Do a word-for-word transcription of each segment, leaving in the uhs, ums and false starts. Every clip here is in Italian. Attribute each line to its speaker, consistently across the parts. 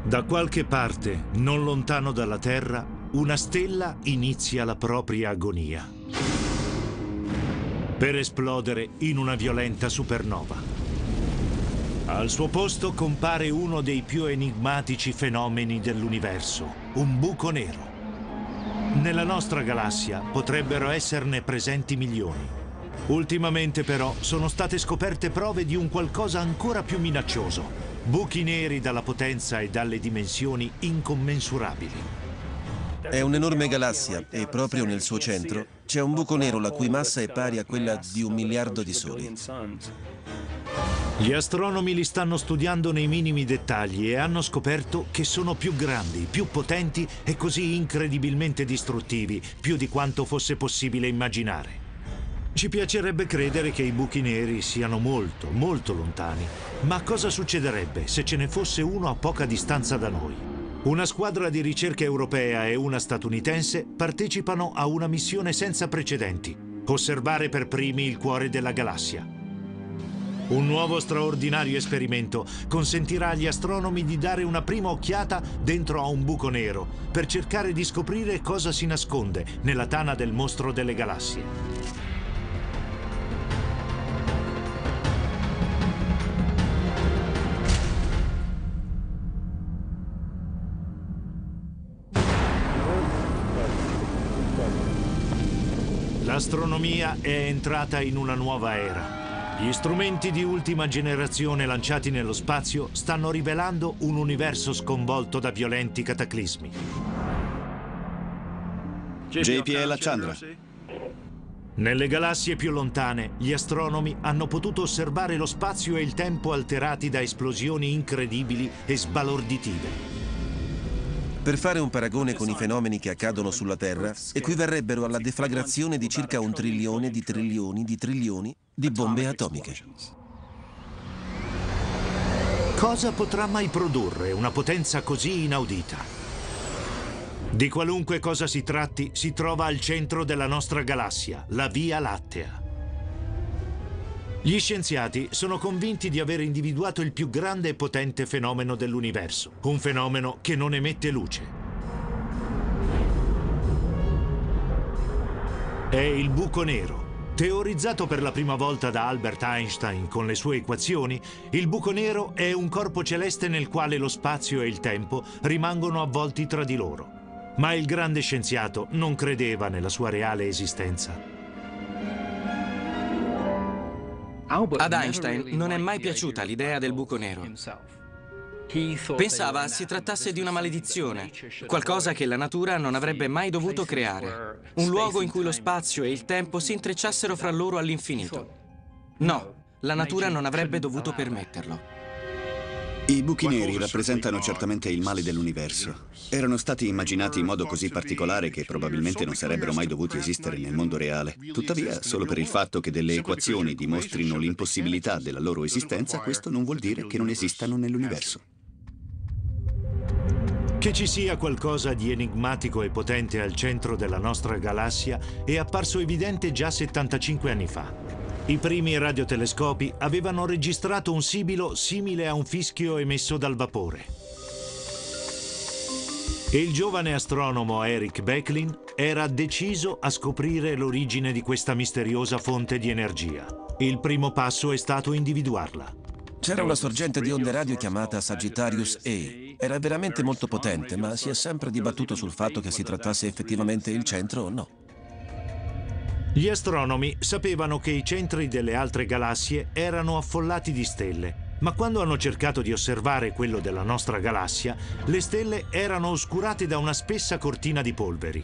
Speaker 1: Da qualche parte, non lontano dalla Terra, una stella inizia la propria agonia, per esplodere in una violenta supernova. Al suo posto compare uno dei più enigmatici fenomeni dell'universo, un buco nero. Nella nostra galassia potrebbero esserne presenti milioni. Ultimamente però sono state scoperte prove di un qualcosa ancora più minaccioso. Buchi neri dalla potenza e dalle dimensioni incommensurabili.
Speaker 2: È un'enorme galassia e proprio nel suo centro c'è un buco nero la cui massa è pari a quella di un miliardo di soli.
Speaker 1: Gli astronomi li stanno studiando nei minimi dettagli e hanno scoperto che sono più grandi, più potenti e così incredibilmente distruttivi, più di quanto fosse possibile immaginare. Ci piacerebbe credere che i buchi neri siano molto, molto lontani. Ma cosa succederebbe se ce ne fosse uno a poca distanza da noi? Una squadra di ricerca europea e una statunitense partecipano a una missione senza precedenti: osservare per primi il cuore della galassia. Un nuovo straordinario esperimento consentirà agli astronomi di dare una prima occhiata dentro a un buco nero per cercare di scoprire cosa si nasconde nella tana del mostro delle galassie. L'astronomia è entrata in una nuova era. Gli strumenti di ultima generazione lanciati nello spazio stanno rivelando un universo sconvolto da violenti cataclismi.
Speaker 3: J P L Chandra.
Speaker 1: Nelle galassie più lontane, gli astronomi hanno potuto osservare lo spazio e il tempo alterati da esplosioni incredibili e sbalorditive.
Speaker 2: Per fare un paragone con i fenomeni che accadono sulla Terra, equivarrebbero alla deflagrazione di circa un trilione di trilioni di trilioni di bombe atomiche.
Speaker 1: Cosa potrà mai produrre una potenza così inaudita? Di qualunque cosa si tratti, si trova al centro della nostra galassia, la Via Lattea. Gli scienziati sono convinti di aver individuato il più grande e potente fenomeno dell'universo, un fenomeno che non emette luce. È il buco nero. Teorizzato per la prima volta da Albert Einstein con le sue equazioni, il buco nero è un corpo celeste nel quale lo spazio e il tempo rimangono avvolti tra di loro. Ma il grande scienziato non credeva nella sua reale esistenza.
Speaker 4: Ad Einstein non è mai piaciuta l'idea del buco nero. Pensava si trattasse di una maledizione, qualcosa che la natura non avrebbe mai dovuto creare, un luogo in cui lo spazio e il tempo si intrecciassero fra loro all'infinito. No, la natura non avrebbe dovuto permetterlo.
Speaker 3: I buchi neri rappresentano certamente il male dell'universo. Erano stati immaginati in modo così particolare che probabilmente non sarebbero mai dovuti esistere nel mondo reale. Tuttavia, solo per il fatto che delle equazioni dimostrino l'impossibilità della loro esistenza, questo non vuol dire che non esistano nell'universo.
Speaker 1: Che ci sia qualcosa di enigmatico e potente al centro della nostra galassia è apparso evidente già settantacinque anni fa. I primi radiotelescopi avevano registrato un sibilo simile a un fischio emesso dal vapore. E il giovane astronomo Eric Becklin era deciso a scoprire l'origine di questa misteriosa fonte di energia. Il primo passo è stato individuarla.
Speaker 2: C'era una sorgente di onde radio chiamata Sagittarius A. Era veramente molto potente, ma si è sempre dibattuto sul fatto che si trattasse effettivamente il centro o no.
Speaker 1: Gli astronomi sapevano che i centri delle altre galassie erano affollati di stelle, ma quando hanno cercato di osservare quello della nostra galassia, le stelle erano oscurate da una spessa cortina di polveri.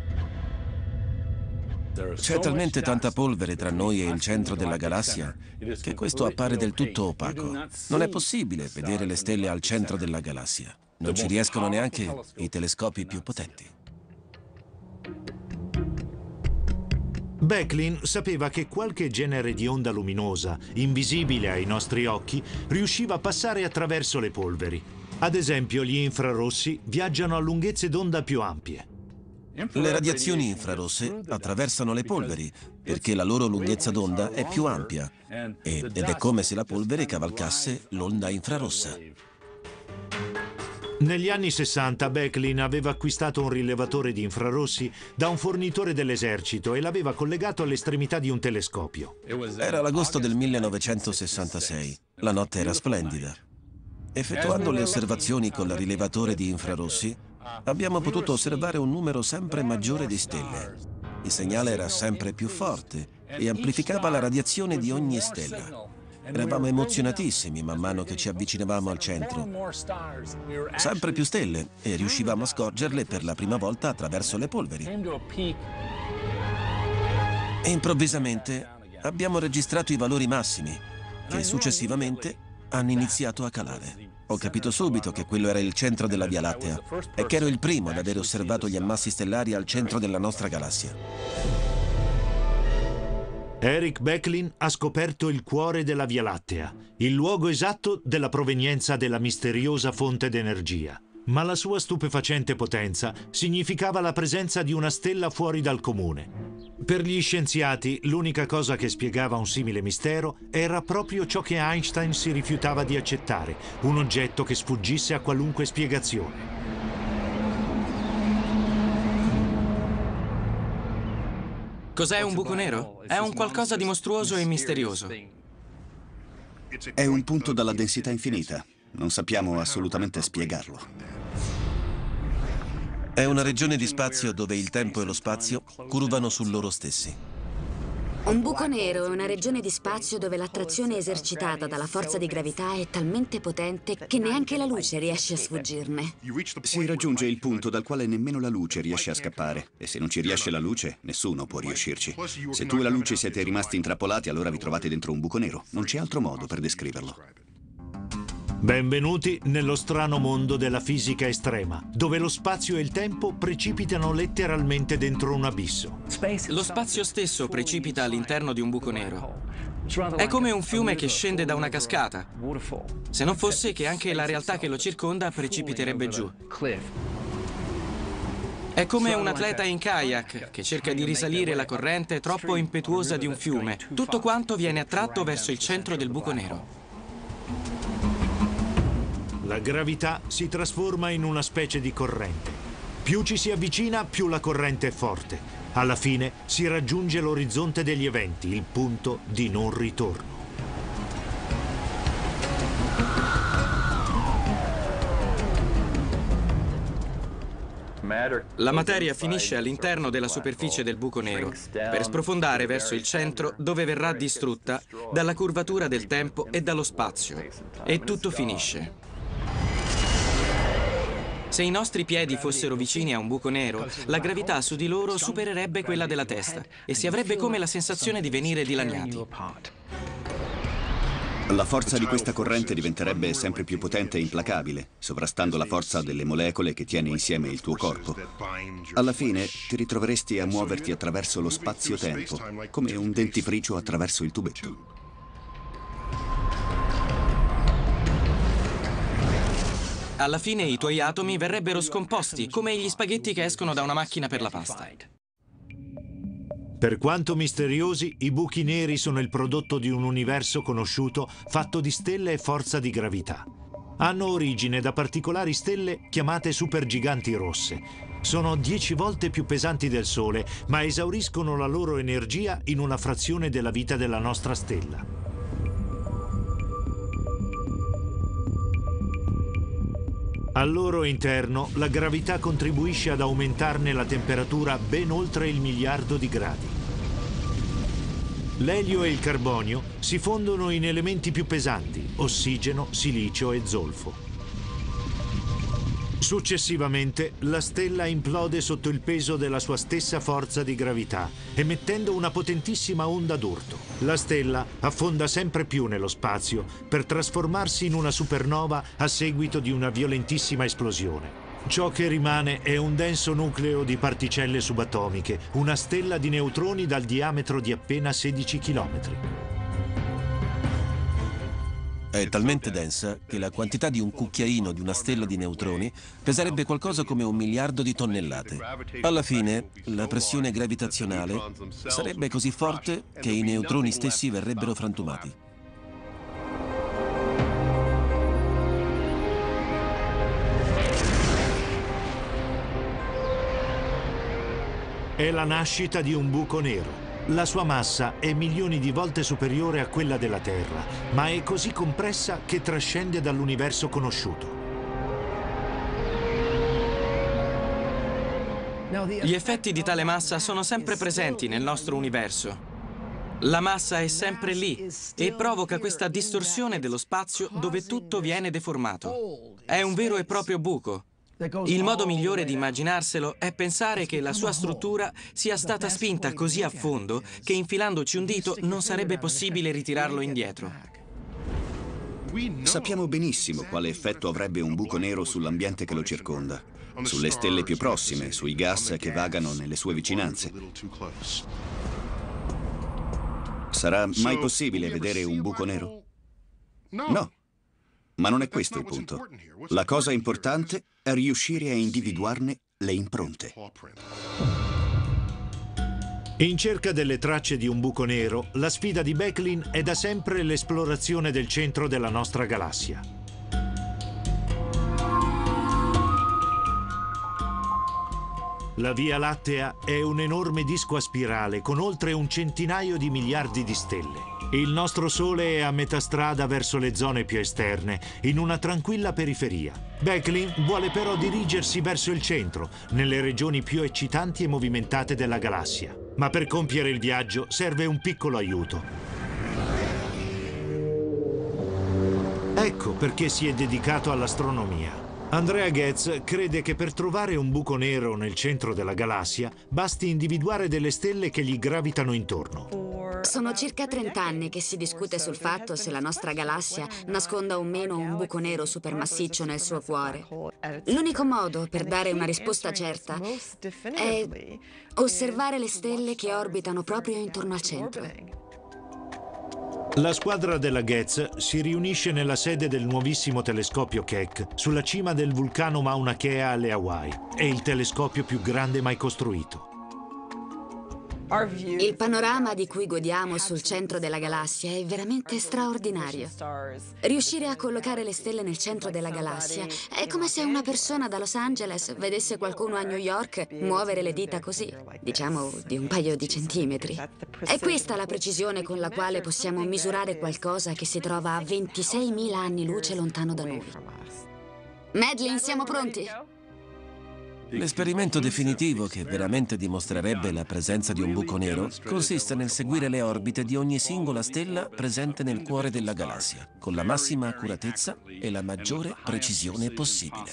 Speaker 2: C'è talmente tanta polvere tra noi e il centro della galassia che questo appare del tutto opaco. Non è possibile vedere le stelle al centro della galassia. Non ci riescono neanche i telescopi più potenti.
Speaker 1: Becklin sapeva che qualche genere di onda luminosa, invisibile ai nostri occhi, riusciva a passare attraverso le polveri. Ad esempio, gli infrarossi viaggiano a lunghezze d'onda più ampie.
Speaker 2: Le radiazioni infrarosse attraversano le polveri perché la loro lunghezza d'onda è più ampia ed è come se la polvere cavalcasse l'onda infrarossa.
Speaker 1: Negli anni sessanta Becklin aveva acquistato un rilevatore di infrarossi da un fornitore dell'esercito e l'aveva collegato all'estremità di un telescopio.
Speaker 2: Era l'agosto del millenovecentosessantasei. La notte era splendida. Effettuando le osservazioni con il rilevatore di infrarossi, abbiamo potuto osservare un numero sempre maggiore di stelle. Il segnale era sempre più forte e amplificava la radiazione di ogni stella. Eravamo emozionatissimi man mano che ci avvicinavamo al centro. Sempre più stelle e riuscivamo a scorgerle per la prima volta attraverso le polveri. E improvvisamente abbiamo registrato i valori massimi, che successivamente hanno iniziato a calare. Ho capito subito che quello era il centro della Via Lattea e che ero il primo ad aver osservato gli ammassi stellari al centro della nostra galassia.
Speaker 1: Eric Becklin ha scoperto il cuore della Via Lattea, il luogo esatto della provenienza della misteriosa fonte d'energia. Ma la sua stupefacente potenza significava la presenza di una stella fuori dal comune. Per gli scienziati, l'unica cosa che spiegava un simile mistero era proprio ciò che Einstein si rifiutava di accettare, un oggetto che sfuggisse a qualunque spiegazione.
Speaker 4: Cos'è un buco nero? È un qualcosa di mostruoso e misterioso.
Speaker 3: È un punto dalla densità infinita. Non sappiamo assolutamente spiegarlo.
Speaker 2: È una regione di spazio dove il tempo e lo spazio curvano su loro stessi.
Speaker 5: Un buco nero è una regione di spazio dove l'attrazione esercitata dalla forza di gravità è talmente potente che neanche la luce riesce a sfuggirne.
Speaker 3: Si raggiunge il punto dal quale nemmeno la luce riesce a scappare. E se non ci riesce la luce, nessuno può riuscirci. Se tu e la luce siete rimasti intrappolati, allora vi trovate dentro un buco nero. Non c'è altro modo per descriverlo.
Speaker 1: Benvenuti nello strano mondo della fisica estrema, dove lo spazio e il tempo precipitano letteralmente dentro un abisso.
Speaker 4: Lo spazio stesso precipita all'interno di un buco nero. È come un fiume che scende da una cascata, se non fosse che anche la realtà che lo circonda precipiterebbe giù. È come un atleta in kayak che cerca di risalire la corrente troppo impetuosa di un fiume. Tutto quanto viene attratto verso il centro del buco nero.
Speaker 1: La gravità si trasforma in una specie di corrente. Più ci si avvicina, più la corrente è forte. Alla fine si raggiunge l'orizzonte degli eventi, il punto di non ritorno.
Speaker 4: La materia finisce all'interno della superficie del buco nero per sprofondare verso il centro, dove verrà distrutta dalla curvatura del tempo e dallo spazio. E tutto finisce. Se i nostri piedi fossero vicini a un buco nero, la gravità su di loro supererebbe quella della testa e si avrebbe come la sensazione di venire dilaniati.
Speaker 3: La forza di questa corrente diventerebbe sempre più potente e implacabile, sovrastando la forza delle molecole che tiene insieme il tuo corpo. Alla fine ti ritroveresti a muoverti attraverso lo spazio-tempo, come un dentifricio attraverso il tubetto.
Speaker 4: Alla fine i tuoi atomi verrebbero scomposti, come gli spaghetti che escono da una macchina per la pasta.
Speaker 1: Per quanto misteriosi, i buchi neri sono il prodotto di un universo conosciuto fatto di stelle e forza di gravità. Hanno origine da particolari stelle chiamate supergiganti rosse. Sono dieci volte più pesanti del Sole, ma esauriscono la loro energia in una frazione della vita della nostra stella. Al loro interno, la gravità contribuisce ad aumentarne la temperatura ben oltre il miliardo di gradi. L'elio e il carbonio si fondono in elementi più pesanti, ossigeno, silicio e zolfo. Successivamente, la stella implode sotto il peso della sua stessa forza di gravità, emettendo una potentissima onda d'urto. La stella affonda sempre più nello spazio per trasformarsi in una supernova a seguito di una violentissima esplosione. Ciò che rimane è un denso nucleo di particelle subatomiche, una stella di neutroni dal diametro di appena sedici chilometri.
Speaker 2: È talmente densa che la quantità di un cucchiaino di una stella di neutroni peserebbe qualcosa come un miliardo di tonnellate. Alla fine, la pressione gravitazionale sarebbe così forte che i neutroni stessi verrebbero frantumati.
Speaker 1: È la nascita di un buco nero. La sua massa è milioni di volte superiore a quella della Terra, ma è così compressa che trascende dall'universo conosciuto.
Speaker 4: Gli effetti di tale massa sono sempre presenti nel nostro universo. La massa è sempre lì e provoca questa distorsione dello spazio dove tutto viene deformato. È un vero e proprio buco. Il modo migliore di immaginarselo è pensare che la sua struttura sia stata spinta così a fondo che infilandoci un dito non sarebbe possibile ritirarlo indietro.
Speaker 3: Sappiamo benissimo quale effetto avrebbe un buco nero sull'ambiente che lo circonda, sulle stelle più prossime, sui gas che vagano nelle sue vicinanze. Sarà mai possibile vedere un buco nero? No. Ma non è questo il punto. La cosa importante è riuscire a individuarne le impronte.
Speaker 1: In cerca delle tracce di un buco nero, la sfida di Becklin è da sempre l'esplorazione del centro della nostra galassia. La Via Lattea è un enorme disco a spirale con oltre un centinaio di miliardi di stelle. Il nostro Sole è a metà strada verso le zone più esterne, in una tranquilla periferia. Becklin vuole però dirigersi verso il centro, nelle regioni più eccitanti e movimentate della galassia. Ma per compiere il viaggio serve un piccolo aiuto. Ecco perché si è dedicato all'astronomia. Andrea Ghez crede che per trovare un buco nero nel centro della galassia basti individuare delle stelle che gli gravitano intorno.
Speaker 5: Sono circa trenta anni che si discute sul fatto se la nostra galassia nasconda o meno un buco nero supermassiccio nel suo cuore. L'unico modo per dare una risposta certa è osservare le stelle che orbitano proprio intorno al centro.
Speaker 1: La squadra della Ghez si riunisce nella sede del nuovissimo telescopio Keck sulla cima del vulcano Mauna Kea alle Hawaii. È il telescopio più grande mai costruito.
Speaker 5: Il panorama di cui godiamo sul centro della galassia è veramente straordinario. Riuscire a collocare le stelle nel centro della galassia è come se una persona da Los Angeles vedesse qualcuno a New York muovere le dita così, diciamo di un paio di centimetri. È questa la precisione con la quale possiamo misurare qualcosa che si trova a ventiseimila anni luce lontano da noi. Madeline, siamo pronti?
Speaker 2: L'esperimento definitivo che veramente dimostrerebbe la presenza di un buco nero consiste nel seguire le orbite di ogni singola stella presente nel cuore della galassia, con la massima accuratezza e la maggiore precisione possibile.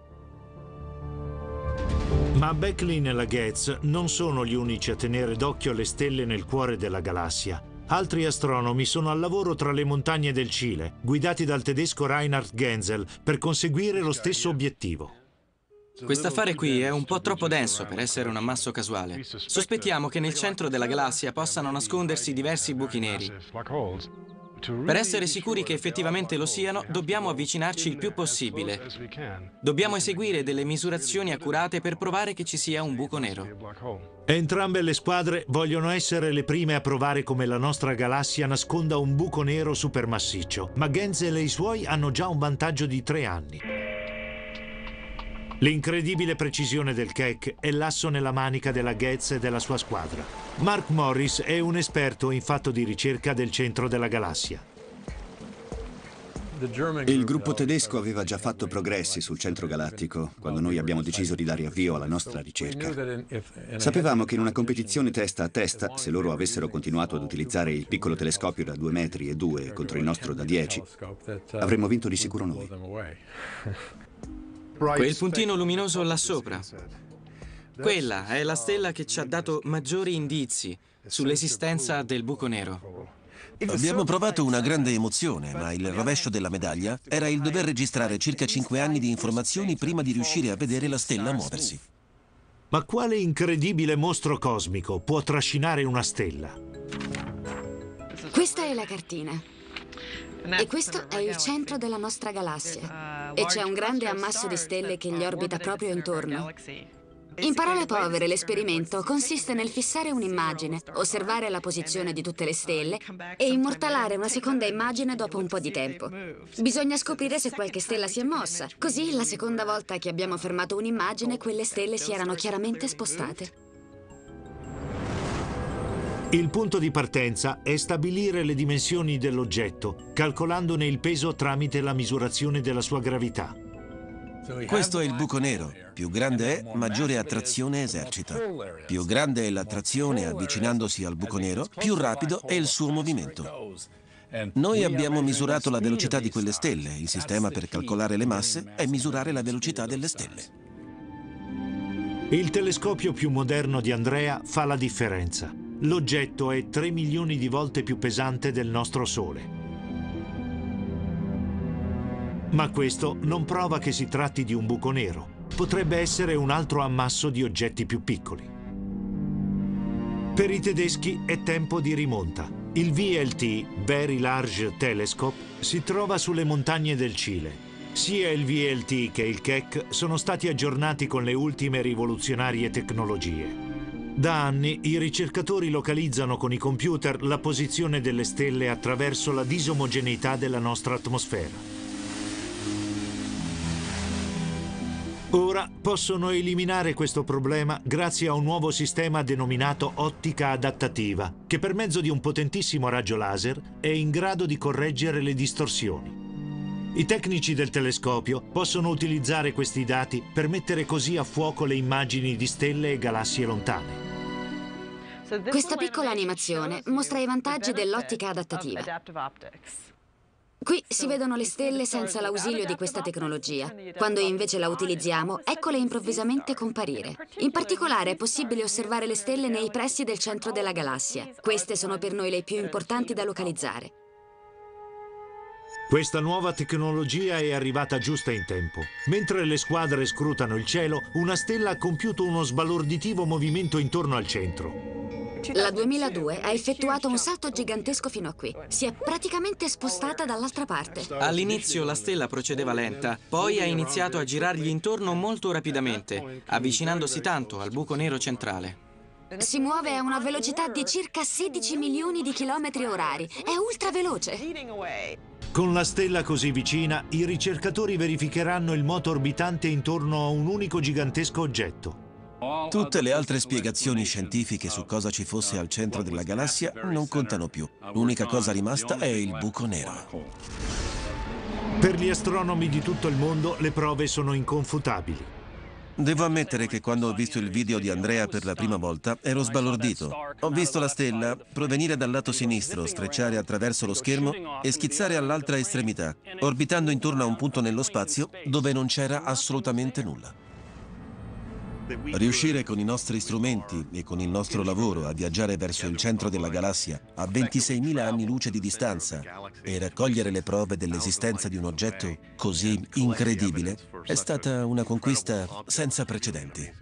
Speaker 1: Ma Becklin e la Ghez non sono gli unici a tenere d'occhio le stelle nel cuore della galassia. Altri astronomi sono al lavoro tra le montagne del Cile, guidati dal tedesco Reinhard Genzel, per conseguire lo stesso obiettivo.
Speaker 4: Quest'affare qui è un po' troppo denso per essere un ammasso casuale. Sospettiamo che nel centro della galassia possano nascondersi diversi buchi neri. Per essere sicuri che effettivamente lo siano, dobbiamo avvicinarci il più possibile. Dobbiamo eseguire delle misurazioni accurate per provare che ci sia un buco nero.
Speaker 1: Entrambe le squadre vogliono essere le prime a provare come la nostra galassia nasconda un buco nero supermassiccio, ma Genzel e i suoi hanno già un vantaggio di tre anni. L'incredibile precisione del Keck è l'asso nella manica della Ghez e della sua squadra. Mark Morris è un esperto in fatto di ricerca del centro della galassia.
Speaker 3: Il gruppo tedesco aveva già fatto progressi sul centro galattico quando noi abbiamo deciso di dare avvio alla nostra ricerca. Sapevamo che in una competizione testa a testa, se loro avessero continuato ad utilizzare il piccolo telescopio da due metri e due contro il nostro da dieci, avremmo vinto di sicuro noi.
Speaker 4: Quel puntino luminoso là sopra. Quella è la stella che ci ha dato maggiori indizi sull'esistenza del buco nero.
Speaker 2: Abbiamo provato una grande emozione, ma il rovescio della medaglia era il dover registrare circa cinque anni di informazioni prima di riuscire a vedere la stella muoversi.
Speaker 1: Ma quale incredibile mostro cosmico può trascinare una stella?
Speaker 5: Questa è la cartina. E questo è il centro della nostra galassia. E c'è un grande ammasso di stelle che gli orbita proprio intorno. In parole povere, l'esperimento consiste nel fissare un'immagine, osservare la posizione di tutte le stelle e immortalare una seconda immagine dopo un po' di tempo. Bisogna scoprire se qualche stella si è mossa. Così, la seconda volta che abbiamo fermato un'immagine, quelle stelle si erano chiaramente spostate.
Speaker 1: Il punto di partenza è stabilire le dimensioni dell'oggetto, calcolandone il peso tramite la misurazione della sua gravità.
Speaker 2: Questo è il buco nero. Più grande è, maggiore attrazione esercita. Più grande è l'attrazione avvicinandosi al buco nero, più rapido è il suo movimento. Noi abbiamo misurato la velocità di quelle stelle. Il sistema per calcolare le masse è misurare la velocità delle stelle.
Speaker 1: Il telescopio più moderno di Andrea fa la differenza. L'oggetto è tre milioni di volte più pesante del nostro Sole. Ma questo non prova che si tratti di un buco nero. Potrebbe essere un altro ammasso di oggetti più piccoli. Per i tedeschi è tempo di rimonta. Il V L T, Very Large Telescope, si trova sulle montagne del Cile. Sia il V L T che il Keck sono stati aggiornati con le ultime rivoluzionarie tecnologie. Da anni i ricercatori localizzano con i computer la posizione delle stelle attraverso la disomogeneità della nostra atmosfera. Ora possono eliminare questo problema grazie a un nuovo sistema denominato ottica adattativa, che per mezzo di un potentissimo raggio laser è in grado di correggere le distorsioni. I tecnici del telescopio possono utilizzare questi dati per mettere così a fuoco le immagini di stelle e galassie lontane.
Speaker 5: Questa piccola animazione mostra i vantaggi dell'ottica adattativa. Qui si vedono le stelle senza l'ausilio di questa tecnologia. Quando invece la utilizziamo, eccole improvvisamente comparire. In particolare è possibile osservare le stelle nei pressi del centro della galassia. Queste sono per noi le più importanti da localizzare.
Speaker 1: Questa nuova tecnologia è arrivata giusta in tempo. Mentre le squadre scrutano il cielo, una stella ha compiuto uno sbalorditivo movimento intorno al centro.
Speaker 5: La duemiladue ha effettuato un salto gigantesco fino a qui. Si è praticamente spostata dall'altra parte.
Speaker 4: All'inizio la stella procedeva lenta, poi ha iniziato a girargli intorno molto rapidamente, avvicinandosi tanto al buco nero centrale.
Speaker 5: Si muove a una velocità di circa sedici milioni di chilometri orari. È ultraveloce.
Speaker 1: Con la stella così vicina, i ricercatori verificheranno il moto orbitante intorno a un unico gigantesco oggetto.
Speaker 2: Tutte le altre spiegazioni scientifiche su cosa ci fosse al centro della galassia non contano più. L'unica cosa rimasta è il buco nero.
Speaker 1: Per gli astronomi di tutto il mondo le prove sono inconfutabili.
Speaker 2: Devo ammettere che quando ho visto il video di Andrea per la prima volta ero sbalordito. Ho visto la stella provenire dal lato sinistro, strecciare attraverso lo schermo e schizzare all'altra estremità, orbitando intorno a un punto nello spazio dove non c'era assolutamente nulla. Riuscire con i nostri strumenti e con il nostro lavoro a viaggiare verso il centro della galassia a ventiseimila anni luce di distanza e raccogliere le prove dell'esistenza di un oggetto così incredibile è stata una conquista senza precedenti.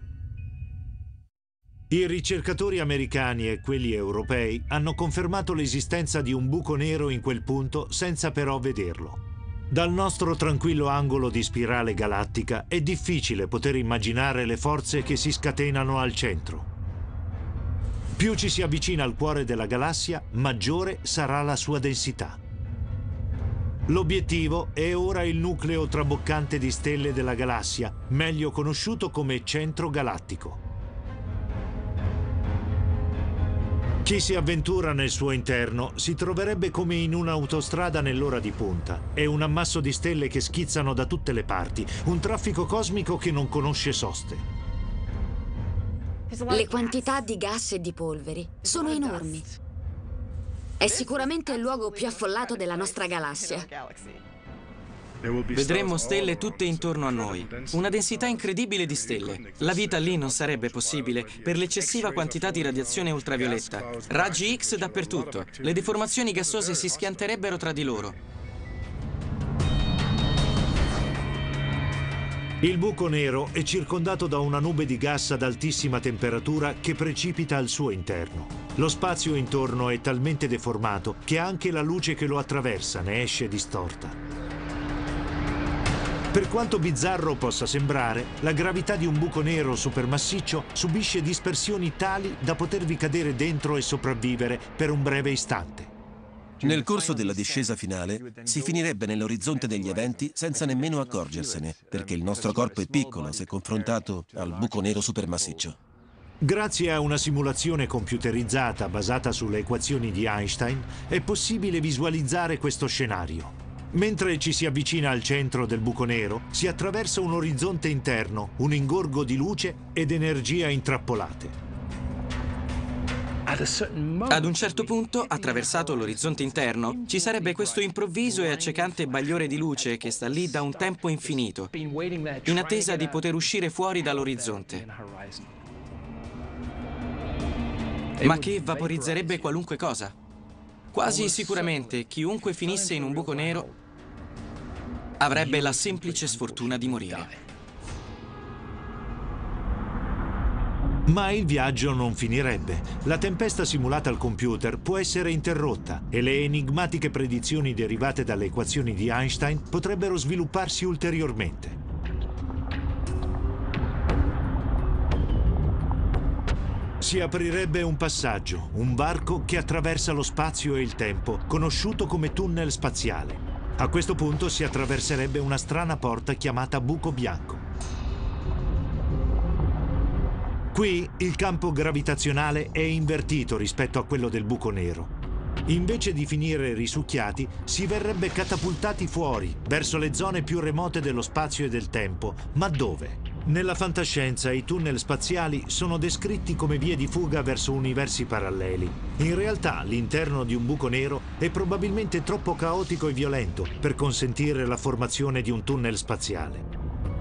Speaker 1: I ricercatori americani e quelli europei hanno confermato l'esistenza di un buco nero in quel punto senza però vederlo. Dal nostro tranquillo angolo di spirale galattica è difficile poter immaginare le forze che si scatenano al centro. Più ci si avvicina al cuore della galassia, maggiore sarà la sua densità. L'obiettivo è ora il nucleo traboccante di stelle della galassia, meglio conosciuto come centro galattico. Chi si avventura nel suo interno si troverebbe come in un'autostrada nell'ora di punta. È un ammasso di stelle che schizzano da tutte le parti, un traffico cosmico che non conosce soste.
Speaker 5: Le quantità di gas e di polveri sono enormi. È sicuramente il luogo più affollato della nostra galassia.
Speaker 4: Vedremo stelle tutte intorno a noi, una densità incredibile di stelle. La vita lì non sarebbe possibile per l'eccessiva quantità di radiazione ultravioletta. Raggi X dappertutto, le deformazioni gassose si schianterebbero tra di loro.
Speaker 1: Il buco nero è circondato da una nube di gas ad altissima temperatura che precipita al suo interno. Lo spazio intorno è talmente deformato che anche la luce che lo attraversa ne esce distorta. Per quanto bizzarro possa sembrare, la gravità di un buco nero supermassiccio subisce dispersioni tali da potervi cadere dentro e sopravvivere per un breve istante.
Speaker 2: Nel corso della discesa finale si finirebbe nell'orizzonte degli eventi senza nemmeno accorgersene, perché il nostro corpo è piccolo se confrontato al buco nero supermassiccio.
Speaker 1: Grazie a una simulazione computerizzata basata sulle equazioni di Einstein, è possibile visualizzare questo scenario. Mentre ci si avvicina al centro del buco nero, si attraversa un orizzonte interno, un ingorgo di luce ed energia intrappolate.
Speaker 4: Ad un certo punto, attraversato l'orizzonte interno, ci sarebbe questo improvviso e accecante bagliore di luce che sta lì da un tempo infinito, in attesa di poter uscire fuori dall'orizzonte, ma che vaporizzerebbe qualunque cosa. Quasi sicuramente chiunque finisse in un buco nero avrebbe la semplice sfortuna di morire.
Speaker 1: Ma il viaggio non finirebbe. La tempesta simulata al computer può essere interrotta e le enigmatiche predizioni derivate dalle equazioni di Einstein potrebbero svilupparsi ulteriormente. Si aprirebbe un passaggio, un varco che attraversa lo spazio e il tempo, conosciuto come tunnel spaziale. A questo punto si attraverserebbe una strana porta chiamata buco bianco. Qui il campo gravitazionale è invertito rispetto a quello del buco nero. Invece di finire risucchiati, si verrebbe catapultati fuori, verso le zone più remote dello spazio e del tempo. Ma dove? Nella fantascienza i tunnel spaziali sono descritti come vie di fuga verso universi paralleli. In realtà l'interno di un buco nero è probabilmente troppo caotico e violento per consentire la formazione di un tunnel spaziale.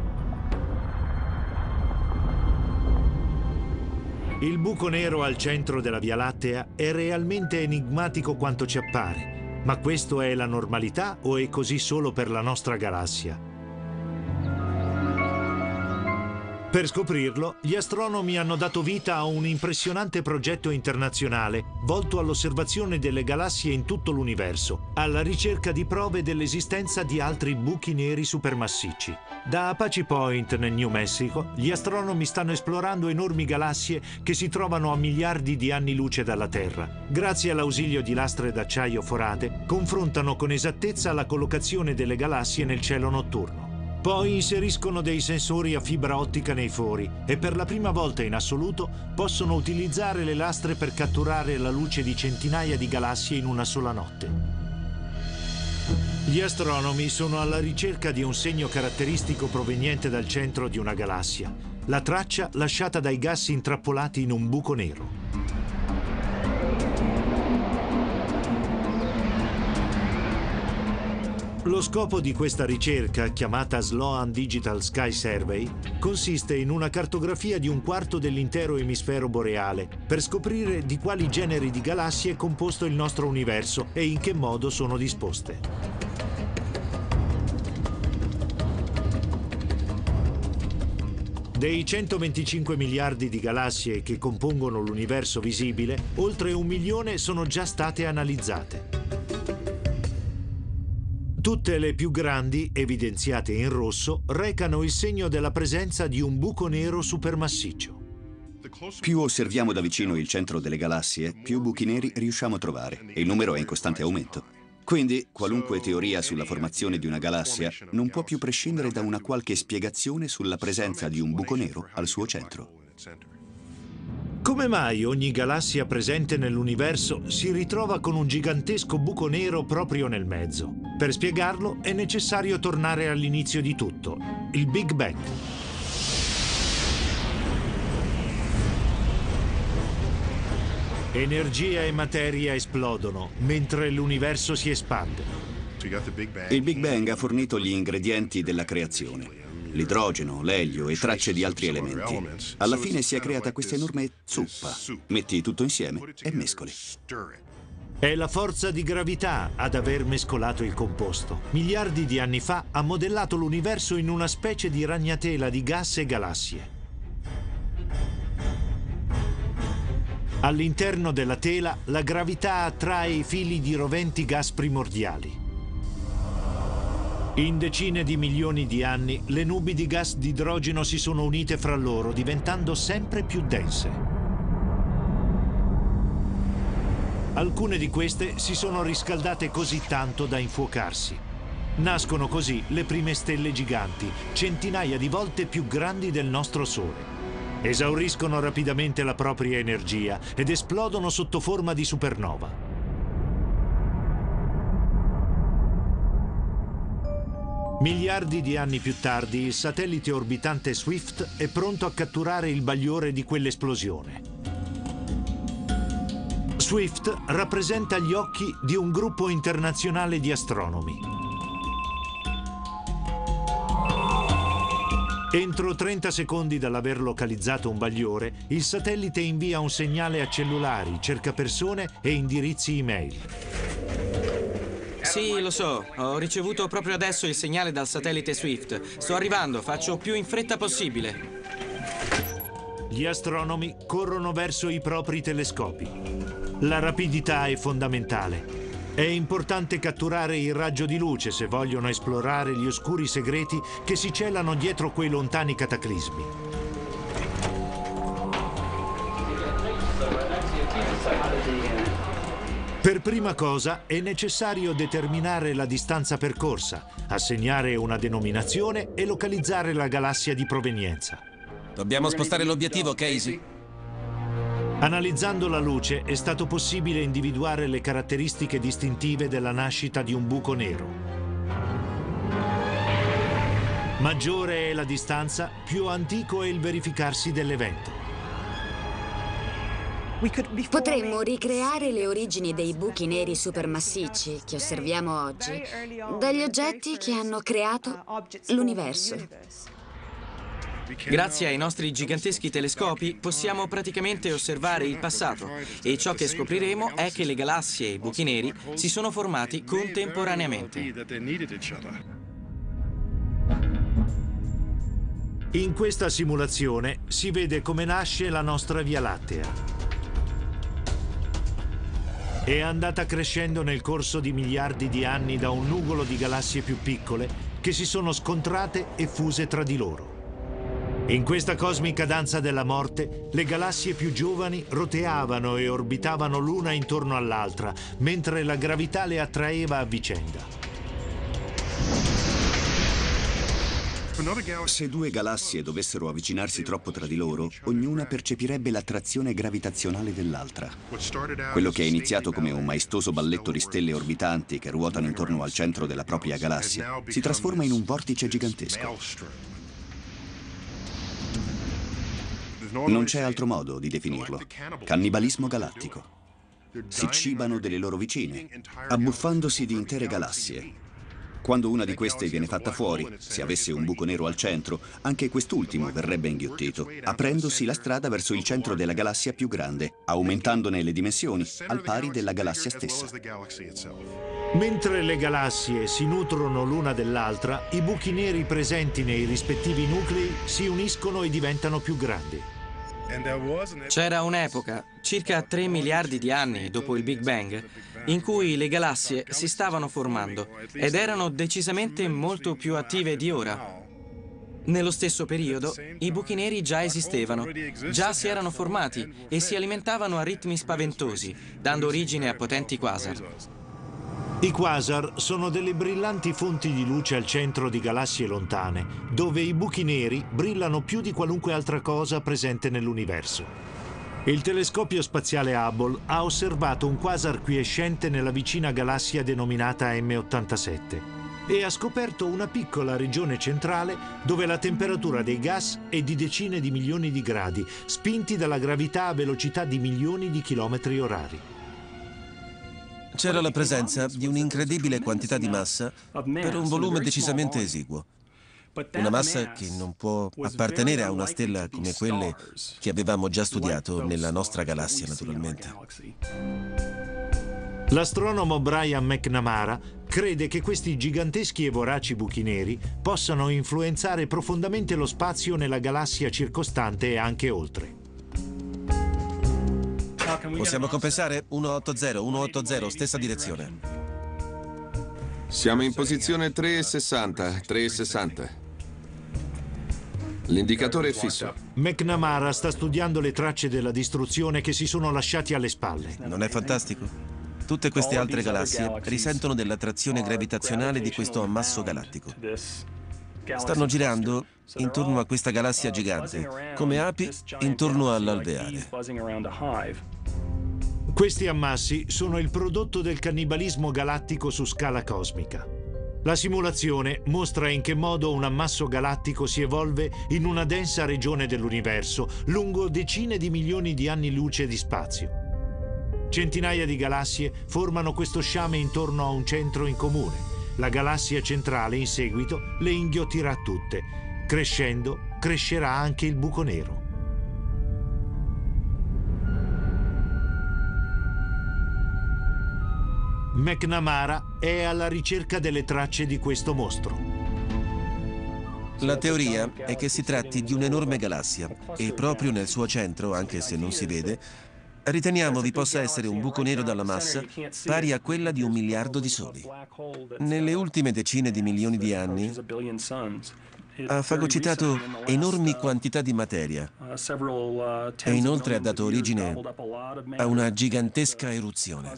Speaker 1: Il buco nero al centro della Via Lattea è realmente enigmatico quanto ci appare, ma questo è la normalità o è così solo per la nostra galassia? Per scoprirlo, gli astronomi hanno dato vita a un impressionante progetto internazionale volto all'osservazione delle galassie in tutto l'universo, alla ricerca di prove dell'esistenza di altri buchi neri supermassicci. Da Apache Point, nel New Mexico, gli astronomi stanno esplorando enormi galassie che si trovano a miliardi di anni luce dalla Terra. Grazie all'ausilio di lastre d'acciaio forate, confrontano con esattezza la collocazione delle galassie nel cielo notturno. Poi inseriscono dei sensori a fibra ottica nei fori e per la prima volta in assoluto possono utilizzare le lastre per catturare la luce di centinaia di galassie in una sola notte. Gli astronomi sono alla ricerca di un segno caratteristico proveniente dal centro di una galassia, la traccia lasciata dai gas intrappolati in un buco nero. Lo scopo di questa ricerca, chiamata Sloan Digital Sky Survey, consiste in una cartografia di un quarto dell'intero emisfero boreale per scoprire di quali generi di galassie è composto il nostro universo e in che modo sono disposte. Dei centoventicinque miliardi di galassie che compongono l'universo visibile, oltre un milione sono già state analizzate. Tutte le più grandi, evidenziate in rosso, recano il segno della presenza di un buco nero supermassiccio.
Speaker 3: Più osserviamo da vicino il centro delle galassie, più buchi neri riusciamo a trovare, e il numero è in costante aumento. Quindi, qualunque teoria sulla formazione di una galassia non può più prescindere da una qualche spiegazione sulla presenza di un buco nero al suo centro.
Speaker 1: Come mai ogni galassia presente nell'universo si ritrova con un gigantesco buco nero proprio nel mezzo? Per spiegarlo è necessario tornare all'inizio di tutto, il Big Bang. Energia e materia esplodono mentre l'universo si espande.
Speaker 3: Il Big Bang ha fornito gli ingredienti della creazione. L'idrogeno, l'elio e tracce di altri elementi. Alla fine si è creata questa enorme zuppa. Metti tutto insieme e mescoli.
Speaker 1: È la forza di gravità ad aver mescolato il composto. Miliardi di anni fa ha modellato l'universo in una specie di ragnatela di gas e galassie. All'interno della tela, la gravità attrae i fili di roventi gas primordiali. In decine di milioni di anni, le nubi di gas di idrogeno si sono unite fra loro, diventando sempre più dense. Alcune di queste si sono riscaldate così tanto da infuocarsi. Nascono così le prime stelle giganti, centinaia di volte più grandi del nostro Sole. Esauriscono rapidamente la propria energia ed esplodono sotto forma di supernova. Miliardi di anni più tardi, il satellite orbitante Swift è pronto a catturare il bagliore di quell'esplosione. Swift rappresenta gli occhi di un gruppo internazionale di astronomi. Entro trenta secondi dall'aver localizzato un bagliore, il satellite invia un segnale a cellulari, cercapersone e indirizzi email.
Speaker 4: Sì, lo so. Ho ricevuto proprio adesso il segnale dal satellite Swift. Sto arrivando, faccio più in fretta possibile.
Speaker 1: Gli astronomi corrono verso i propri telescopi. La rapidità è fondamentale. È importante catturare il raggio di luce se vogliono esplorare gli oscuri segreti che si celano dietro quei lontani cataclismi. Per prima cosa è necessario determinare la distanza percorsa, assegnare una denominazione e localizzare la galassia di provenienza.
Speaker 2: Dobbiamo spostare l'obiettivo, Casey.
Speaker 1: Analizzando la luce è stato possibile individuare le caratteristiche distintive della nascita di un buco nero. Maggiore è la distanza, più antico è il verificarsi dell'evento.
Speaker 5: Potremmo ricreare le origini dei buchi neri supermassicci che osserviamo oggi dagli oggetti che hanno creato l'universo.
Speaker 4: Grazie ai nostri giganteschi telescopi possiamo praticamente osservare il passato e ciò che scopriremo è che le galassie e i buchi neri si sono formati contemporaneamente.
Speaker 1: In questa simulazione si vede come nasce la nostra Via Lattea. È andata crescendo nel corso di miliardi di anni da un nugolo di galassie più piccole che si sono scontrate e fuse tra di loro. In questa cosmica danza della morte, le galassie più giovani roteavano e orbitavano l'una intorno all'altra, mentre la gravità le attraeva a vicenda.
Speaker 3: Se due galassie dovessero avvicinarsi troppo tra di loro, ognuna percepirebbe l'attrazione gravitazionale dell'altra. Quello che è iniziato come un maestoso balletto di stelle orbitanti che ruotano intorno al centro della propria galassia si trasforma in un vortice gigantesco. Non c'è altro modo di definirlo. Cannibalismo galattico. Si cibano delle loro vicine, abbuffandosi di intere galassie. Quando una di queste viene fatta fuori, se avesse un buco nero al centro, anche quest'ultimo verrebbe inghiottito, aprendosi la strada verso il centro della galassia più grande, aumentandone le dimensioni, al pari della galassia stessa.
Speaker 1: Mentre le galassie si nutrono l'una dell'altra, i buchi neri presenti nei rispettivi nuclei si uniscono e diventano più grandi.
Speaker 4: C'era un'epoca, circa tre miliardi di anni dopo il Big Bang, in cui le galassie si stavano formando ed erano decisamente molto più attive di ora. Nello stesso periodo, i buchi neri già esistevano, già si erano formati e si alimentavano a ritmi spaventosi, dando origine a potenti quasar.
Speaker 1: I quasar sono delle brillanti fonti di luce al centro di galassie lontane, dove i buchi neri brillano più di qualunque altra cosa presente nell'universo. Il telescopio spaziale Hubble ha osservato un quasar quiescente nella vicina galassia denominata M ottantasette e ha scoperto una piccola regione centrale dove la temperatura dei gas è di decine di milioni di gradi, spinti dalla gravità a velocità di milioni di chilometri orari.
Speaker 2: C'era la presenza di un'incredibile quantità di massa per un volume decisamente esiguo. Una massa che non può appartenere a una stella come quelle che avevamo già studiato nella nostra galassia, naturalmente.
Speaker 1: L'astronomo Brian McNamara crede che questi giganteschi e voraci buchi neri possano influenzare profondamente lo spazio nella galassia circostante e anche oltre.
Speaker 2: Possiamo compensare? uno otto zero, uno otto zero, stessa direzione.
Speaker 6: Siamo in posizione tre e sessanta, tre e sessanta. L'indicatore è fisso.
Speaker 1: McNamara sta studiando le tracce della distruzione che si sono lasciati alle spalle.
Speaker 2: Non è fantastico? Tutte queste altre galassie risentono dell'attrazione gravitazionale di questo ammasso galattico. Stanno girando intorno a questa galassia gigante, come api intorno all'alveare.
Speaker 1: Questi ammassi sono il prodotto del cannibalismo galattico su scala cosmica. La simulazione mostra in che modo un ammasso galattico si evolve in una densa regione dell'universo lungo decine di milioni di anni luce di spazio. Centinaia di galassie formano questo sciame intorno a un centro in comune. La galassia centrale in seguito le inghiottirà tutte. Crescendo, crescerà anche il buco nero. McNamara è alla ricerca delle tracce di questo mostro.
Speaker 2: La teoria è che si tratti di un'enorme galassia e proprio nel suo centro, anche se non si vede, riteniamo vi possa essere un buco nero dalla massa pari a quella di un miliardo di soli. Nelle ultime decine di milioni di anni ha fagocitato enormi quantità di materia e inoltre ha dato origine a una gigantesca eruzione.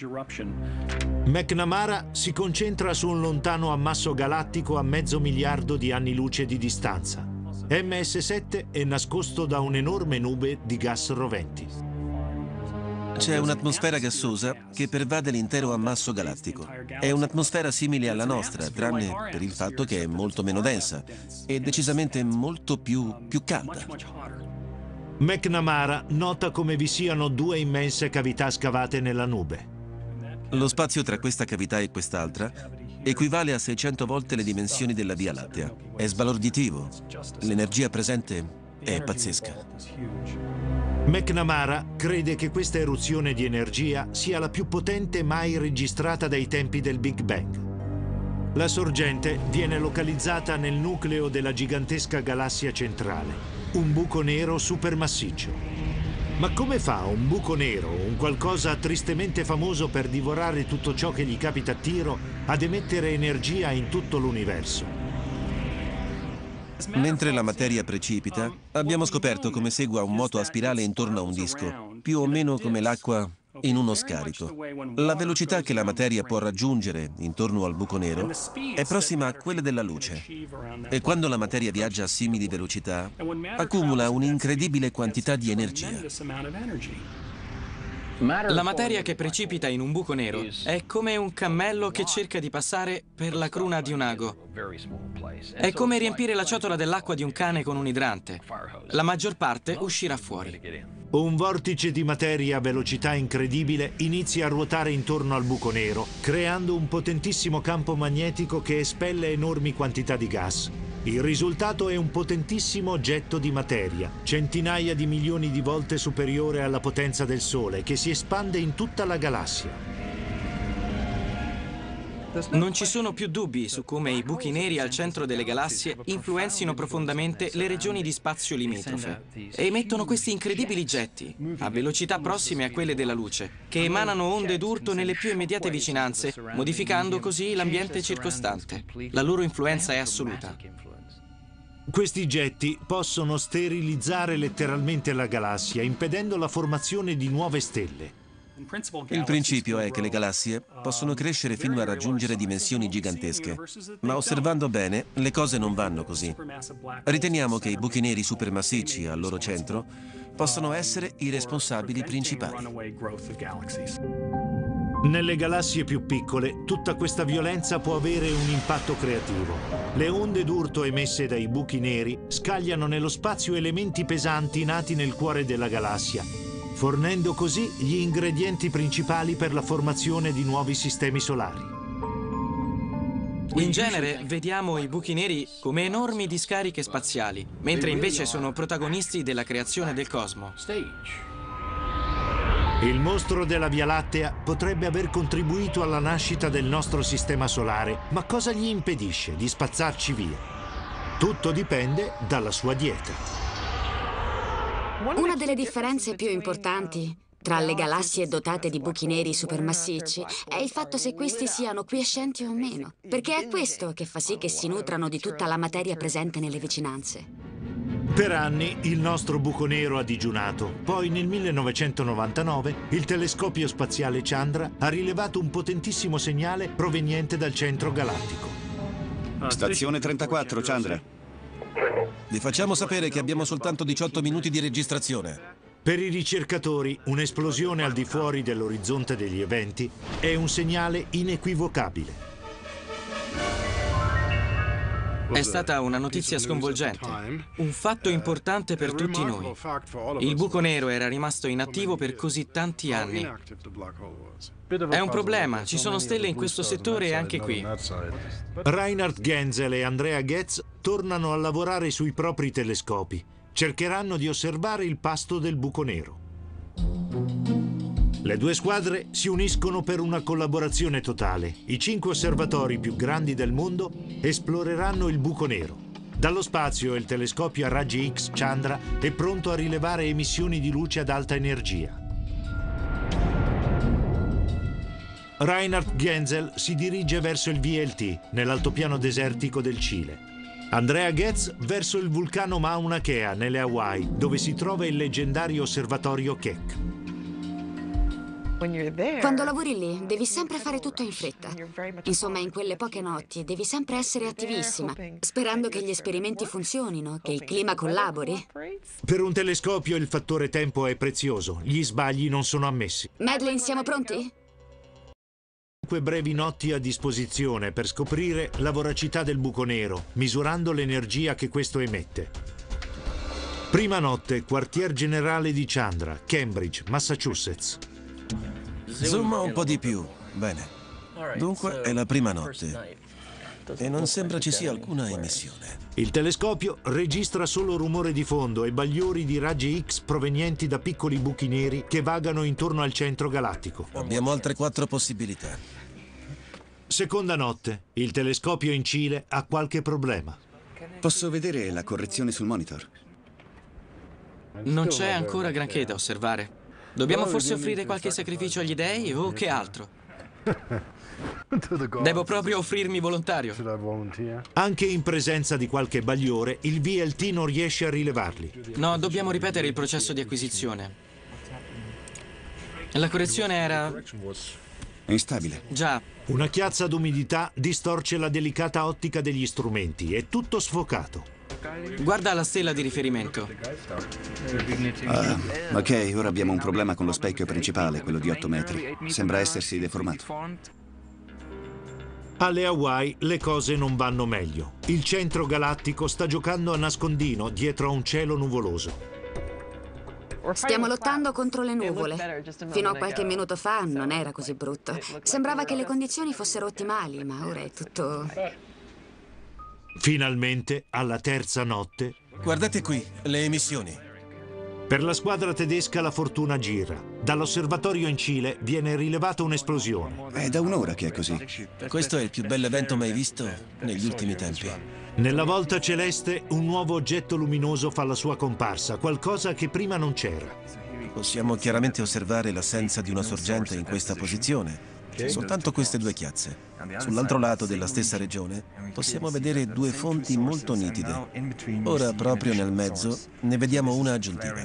Speaker 1: McNamara si concentra su un lontano ammasso galattico a mezzo miliardo di anni luce di distanza. M S sette è nascosto da un'enorme nube di gas roventi.
Speaker 2: C'è un'atmosfera gassosa che pervade l'intero ammasso galattico. È un'atmosfera simile alla nostra, tranne per il fatto che è molto meno densa e decisamente molto più, più calda.
Speaker 1: McNamara nota come vi siano due immense cavità scavate nella nube.
Speaker 2: Lo spazio tra questa cavità e quest'altra equivale a seicento volte le dimensioni della Via Lattea. È sbalorditivo. L'energia presente è pazzesca.
Speaker 1: McNamara crede che questa eruzione di energia sia la più potente mai registrata dai tempi del Big Bang. La sorgente viene localizzata nel nucleo della gigantesca galassia centrale, un buco nero supermassiccio. Ma come fa un buco nero, un qualcosa tristemente famoso per divorare tutto ciò che gli capita a tiro, ad emettere energia in tutto l'universo?
Speaker 2: Mentre la materia precipita, abbiamo scoperto come segua un moto a spirale intorno a un disco, più o meno come l'acqua in uno scarico. La velocità che la materia può raggiungere intorno al buco nero è prossima a quella della luce. E quando la materia viaggia a simili velocità, accumula un'incredibile quantità di energia.
Speaker 4: La materia che precipita in un buco nero è come un cammello che cerca di passare per la cruna di un ago. È come riempire la ciotola dell'acqua di un cane con un idrante. La maggior parte uscirà fuori.
Speaker 1: Un vortice di materia a velocità incredibile inizia a ruotare intorno al buco nero, creando un potentissimo campo magnetico che espelle enormi quantità di gas. Il risultato è un potentissimo getto di materia, centinaia di milioni di volte superiore alla potenza del Sole, che si espande in tutta la galassia.
Speaker 4: Non ci sono più dubbi su come i buchi neri al centro delle galassie influenzino profondamente le regioni di spazio limitrofe e emettono questi incredibili getti, a velocità prossime a quelle della luce, che emanano onde d'urto nelle più immediate vicinanze, modificando così l'ambiente circostante. La loro influenza è assoluta.
Speaker 1: Questi getti possono sterilizzare letteralmente la galassia, impedendo la formazione di nuove stelle.
Speaker 2: Il principio è che le galassie possono crescere fino a raggiungere dimensioni gigantesche, ma osservando bene, le cose non vanno così. Riteniamo che i buchi neri supermassicci al loro centro possano essere i responsabili principali.
Speaker 1: Nelle galassie più piccole, tutta questa violenza può avere un impatto creativo. Le onde d'urto emesse dai buchi neri scagliano nello spazio elementi pesanti nati nel cuore della galassia, fornendo così gli ingredienti principali per la formazione di nuovi sistemi solari.
Speaker 4: In genere vediamo i buchi neri come enormi discariche spaziali, mentre invece sono protagonisti della creazione del cosmo.
Speaker 1: Il mostro della Via Lattea potrebbe aver contribuito alla nascita del nostro sistema solare, ma cosa gli impedisce di spazzarci via? Tutto dipende dalla sua dieta.
Speaker 5: Una delle differenze più importanti tra le galassie dotate di buchi neri supermassicci è il fatto se questi siano quiescenti o meno, perché è questo che fa sì che si nutrano di tutta la materia presente nelle vicinanze.
Speaker 1: Per anni il nostro buco nero ha digiunato, poi nel millenovecentonovantanove il telescopio spaziale Chandra ha rilevato un potentissimo segnale proveniente dal centro galattico.
Speaker 3: Stazione trentaquattro, Chandra.
Speaker 2: Vi facciamo sapere che abbiamo soltanto diciotto minuti di registrazione.
Speaker 1: Per i ricercatori, un'esplosione al di fuori dell'orizzonte degli eventi è un segnale inequivocabile.
Speaker 4: È stata una notizia sconvolgente, un fatto importante per tutti noi. Il buco nero era rimasto inattivo per così tanti anni. È un problema, ci sono stelle in questo settore e anche qui.
Speaker 1: Reinhard Genzel e Andrea Goetz tornano a lavorare sui propri telescopi. Cercheranno di osservare il pasto del buco nero. Le due squadre si uniscono per una collaborazione totale. I cinque osservatori più grandi del mondo esploreranno il buco nero. Dallo spazio il telescopio a raggi X Chandra è pronto a rilevare emissioni di luce ad alta energia. Reinhard Genzel si dirige verso il V L T, nell'altopiano desertico del Cile. Andrea Goetz verso il vulcano Mauna Kea, nelle Hawaii, dove si trova il leggendario osservatorio Keck.
Speaker 5: Quando lavori lì, devi sempre fare tutto in fretta. Insomma, in quelle poche notti devi sempre essere attivissima, sperando che gli esperimenti funzionino, che il clima collabori.
Speaker 1: Per un telescopio il fattore tempo è prezioso, gli sbagli non sono ammessi.
Speaker 5: Madeleine, siamo pronti?
Speaker 1: Cinque brevi notti a disposizione per scoprire la voracità del buco nero, misurando l'energia che questo emette. Prima notte, quartier generale di Chandra, Cambridge, Massachusetts.
Speaker 2: Zoom un po' di più. Bene. Dunque è la prima notte. E non sembra ci sia alcuna emissione.
Speaker 1: Il telescopio registra solo rumore di fondo e bagliori di raggi X provenienti da piccoli buchi neri che vagano intorno al centro galattico.
Speaker 2: Abbiamo altre quattro possibilità.
Speaker 1: Seconda notte. Il telescopio in Cile ha qualche problema.
Speaker 3: Posso vedere la correzione sul monitor?
Speaker 4: Non c'è ancora granché da osservare. Dobbiamo forse offrire qualche sacrificio agli dei o che altro? Devo proprio offrirmi volontario.
Speaker 1: Anche in presenza di qualche bagliore, il V L T non riesce a rilevarli.
Speaker 4: No, dobbiamo ripetere il processo di acquisizione. La correzione era...
Speaker 3: Instabile.
Speaker 4: Già.
Speaker 1: Una chiazza d'umidità distorce la delicata ottica degli strumenti. È tutto sfocato.
Speaker 4: Guarda la stella di riferimento.
Speaker 3: Ah, ok, ora abbiamo un problema con lo specchio principale, quello di otto metri. Sembra essersi deformato.
Speaker 1: Alle Hawaii le cose non vanno meglio. Il centro galattico sta giocando a nascondino dietro a un cielo nuvoloso.
Speaker 5: Stiamo lottando contro le nuvole. Fino a qualche minuto fa non era così brutto. Sembrava che le condizioni fossero ottimali, ma ora è tutto...
Speaker 1: Finalmente, alla terza notte...
Speaker 2: Guardate qui, le emissioni.
Speaker 1: Per la squadra tedesca la fortuna gira. Dall'osservatorio in Cile viene rilevata un'esplosione.
Speaker 3: È da un'ora che è così.
Speaker 2: Questo è il più bell'evento mai visto negli ultimi tempi.
Speaker 1: Nella volta celeste un nuovo oggetto luminoso fa la sua comparsa, qualcosa che prima non c'era.
Speaker 2: Possiamo chiaramente osservare l'assenza di una sorgente in questa posizione. Soltanto queste due chiazze. Sull'altro lato della stessa regione possiamo vedere due fonti molto nitide. Ora, proprio nel mezzo, ne vediamo una aggiuntiva.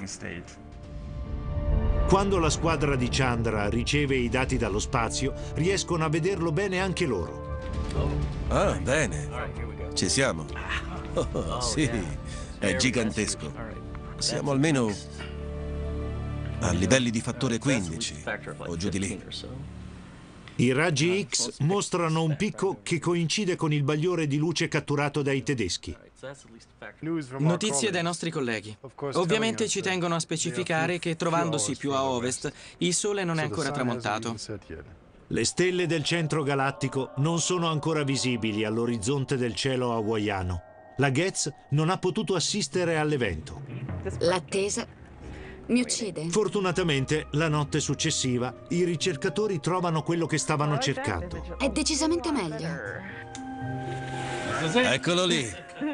Speaker 1: Quando la squadra di Chandra riceve i dati dallo spazio, riescono a vederlo bene anche loro.
Speaker 2: Ah, bene. Ci siamo. Oh, oh, sì, è gigantesco. Siamo almeno a livelli di fattore quindici, o giù di lì.
Speaker 1: I raggi X mostrano un picco che coincide con il bagliore di luce catturato dai tedeschi.
Speaker 4: Notizie dai nostri colleghi. Ovviamente ci tengono a specificare che trovandosi più a ovest, il sole non è ancora tramontato.
Speaker 1: Le stelle del centro galattico non sono ancora visibili all'orizzonte del cielo hawaiano. La Goetz non ha potuto assistere all'evento.
Speaker 5: L'attesa mi uccide.
Speaker 1: Fortunatamente, la notte successiva, i ricercatori trovano quello che stavano cercando.
Speaker 5: È decisamente meglio.
Speaker 2: Eccolo lì.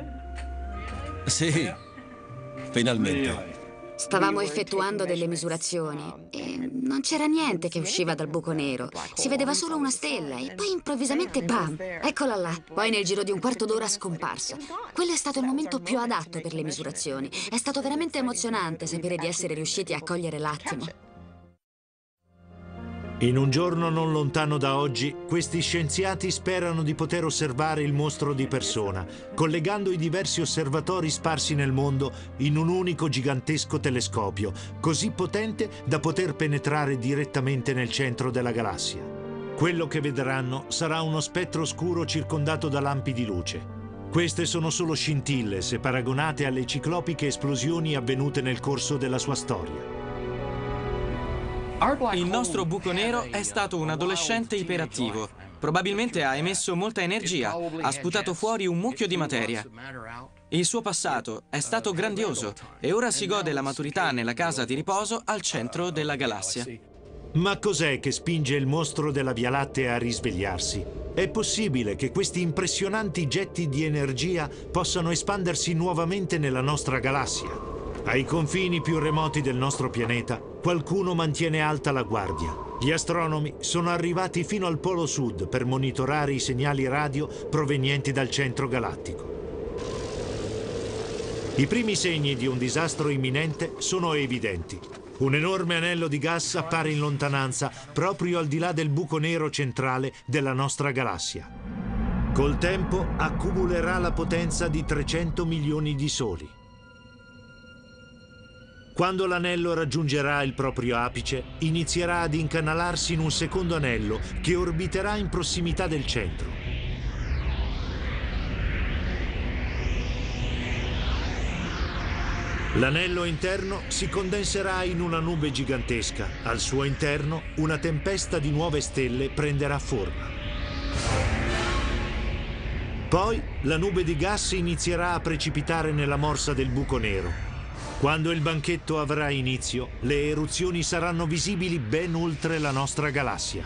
Speaker 2: Sì, finalmente.
Speaker 5: Stavamo effettuando delle misurazioni e non c'era niente che usciva dal buco nero. Si vedeva solo una stella e poi improvvisamente bam, eccola là. Poi nel giro di un quarto d'ora scomparsa. Quello è stato il momento più adatto per le misurazioni. È stato veramente emozionante sapere di essere riusciti a cogliere l'attimo.
Speaker 1: In un giorno non lontano da oggi, questi scienziati sperano di poter osservare il mostro di persona, collegando i diversi osservatori sparsi nel mondo in un unico gigantesco telescopio, così potente da poter penetrare direttamente nel centro della galassia. Quello che vedranno sarà uno spettro scuro circondato da lampi di luce. Queste sono solo scintille se paragonate alle ciclopiche esplosioni avvenute nel corso della sua storia.
Speaker 4: Il nostro buco nero è stato un adolescente iperattivo. Probabilmente ha emesso molta energia, ha sputato fuori un mucchio di materia. Il suo passato è stato grandioso e ora si gode la maturità nella casa di riposo al centro della galassia.
Speaker 1: Ma cos'è che spinge il mostro della Via Lattea a risvegliarsi? È possibile che questi impressionanti getti di energia possano espandersi nuovamente nella nostra galassia? Ai confini più remoti del nostro pianeta, qualcuno mantiene alta la guardia. Gli astronomi sono arrivati fino al Polo Sud per monitorare i segnali radio provenienti dal centro galattico. I primi segni di un disastro imminente sono evidenti. Un enorme anello di gas appare in lontananza, proprio al di là del buco nero centrale della nostra galassia. Col tempo accumulerà la potenza di trecento milioni di soli. Quando l'anello raggiungerà il proprio apice, inizierà ad incanalarsi in un secondo anello che orbiterà in prossimità del centro. L'anello interno si condenserà in una nube gigantesca. Al suo interno, una tempesta di nuove stelle prenderà forma. Poi, la nube di gas inizierà a precipitare nella morsa del buco nero. Quando il banchetto avrà inizio, le eruzioni saranno visibili ben oltre la nostra galassia.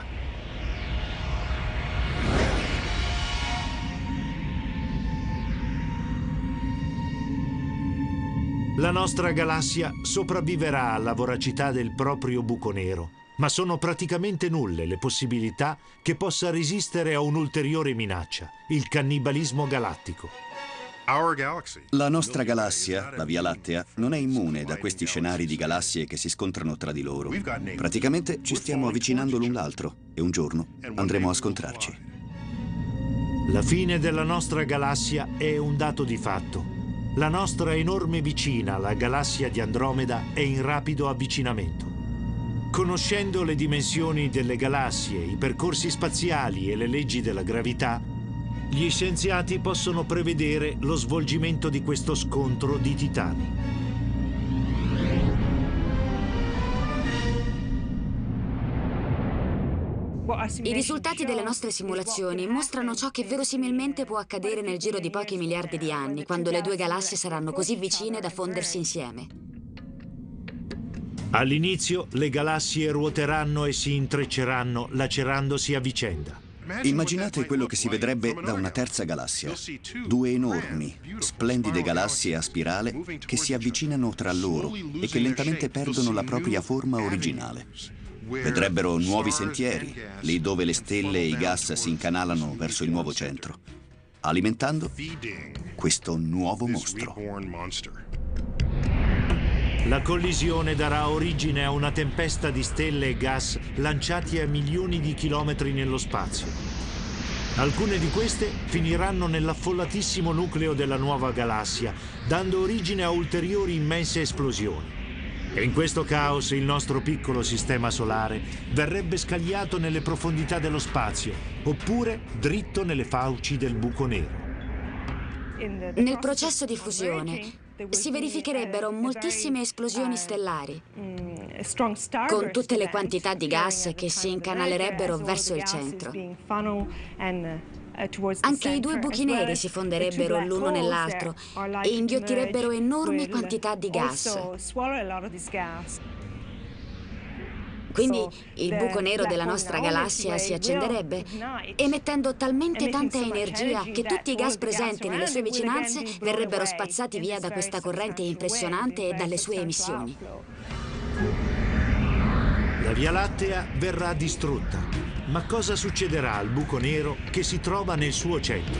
Speaker 1: La nostra galassia sopravviverà alla voracità del proprio buco nero, ma sono praticamente nulle le possibilità che possa resistere a un'ulteriore minaccia, il cannibalismo galattico.
Speaker 3: La nostra galassia, la Via Lattea, non è immune da questi scenari di galassie che si scontrano tra di loro. Praticamente ci stiamo avvicinando l'un l'altro e un giorno andremo a scontrarci.
Speaker 1: La fine della nostra galassia è un dato di fatto. La nostra enorme vicina, la galassia di Andromeda, è in rapido avvicinamento. Conoscendo le dimensioni delle galassie, i percorsi spaziali e le leggi della gravità, gli scienziati possono prevedere lo svolgimento di questo scontro di titani.
Speaker 5: I risultati delle nostre simulazioni mostrano ciò che verosimilmente può accadere nel giro di pochi miliardi di anni, quando le due galassie saranno così vicine da fondersi insieme.
Speaker 1: All'inizio, le galassie ruoteranno e si intrecceranno, lacerandosi a vicenda.
Speaker 3: Immaginate quello che si vedrebbe da una terza galassia. Due enormi, splendide galassie a spirale che si avvicinano tra loro e che lentamente perdono la propria forma originale. Vedrebbero nuovi sentieri, lì dove le stelle e i gas si incanalano verso il nuovo centro, alimentando questo nuovo mostro.
Speaker 1: La collisione darà origine a una tempesta di stelle e gas lanciati a milioni di chilometri nello spazio. Alcune di queste finiranno nell'affollatissimo nucleo della nuova galassia, dando origine a ulteriori immense esplosioni. E in questo caos il nostro piccolo sistema solare verrebbe scagliato nelle profondità dello spazio, oppure dritto nelle fauci del buco nero.
Speaker 5: Nel processo di fusione si verificherebbero moltissime esplosioni stellari, con tutte le quantità di gas che si incanalerebbero verso il centro. Anche i due buchi neri si fonderebbero l'uno nell'altro e inghiottirebbero enormi quantità di gas. Quindi il buco nero della nostra galassia si accenderebbe, emettendo talmente tanta energia che tutti i gas presenti nelle sue vicinanze verrebbero spazzati via da questa corrente impressionante e dalle sue emissioni.
Speaker 1: La Via Lattea verrà distrutta. Ma cosa succederà al buco nero che si trova nel suo centro?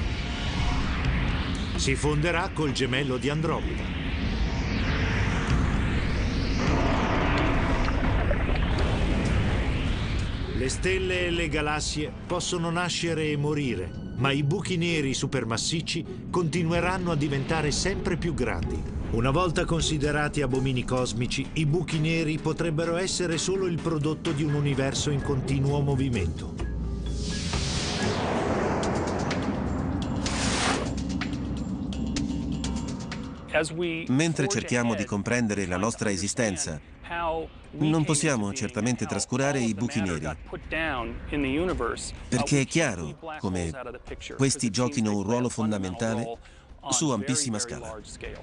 Speaker 1: Si fonderà col gemello di Andromeda. Le stelle e le galassie possono nascere e morire, ma i buchi neri supermassicci continueranno a diventare sempre più grandi. Una volta considerati abomini cosmici, i buchi neri potrebbero essere solo il prodotto di un universo in continuo movimento.
Speaker 2: Mentre cerchiamo di comprendere la nostra esistenza, non possiamo certamente trascurare i buchi neri, perché è chiaro come questi giochino un ruolo fondamentale su ampissima scala.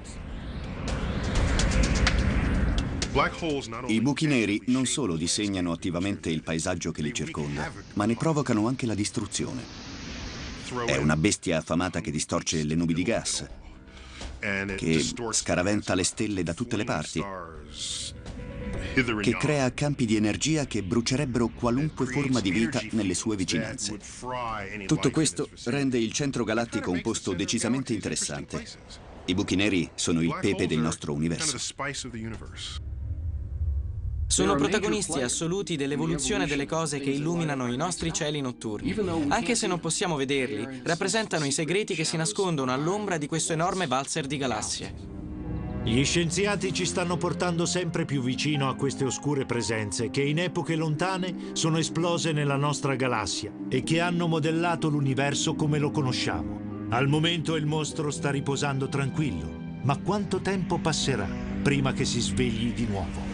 Speaker 3: I buchi neri non solo disegnano attivamente il paesaggio che li circonda, ma ne provocano anche la distruzione. È una bestia affamata che distorce le nubi di gas, che scaraventa le stelle da tutte le parti, che crea campi di energia che brucerebbero qualunque forma di vita nelle sue vicinanze. Tutto questo rende il centro galattico un posto decisamente interessante. I buchi neri sono il pepe del nostro universo.
Speaker 4: Sono protagonisti assoluti dell'evoluzione delle cose che illuminano i nostri cieli notturni. Anche se non possiamo vederli, rappresentano i segreti che si nascondono all'ombra di questo enorme valzer di galassie.
Speaker 1: Gli scienziati ci stanno portando sempre più vicino a queste oscure presenze che in epoche lontane sono esplose nella nostra galassia e che hanno modellato l'universo come lo conosciamo. Al momento il mostro sta riposando tranquillo, ma quanto tempo passerà prima che si svegli di nuovo?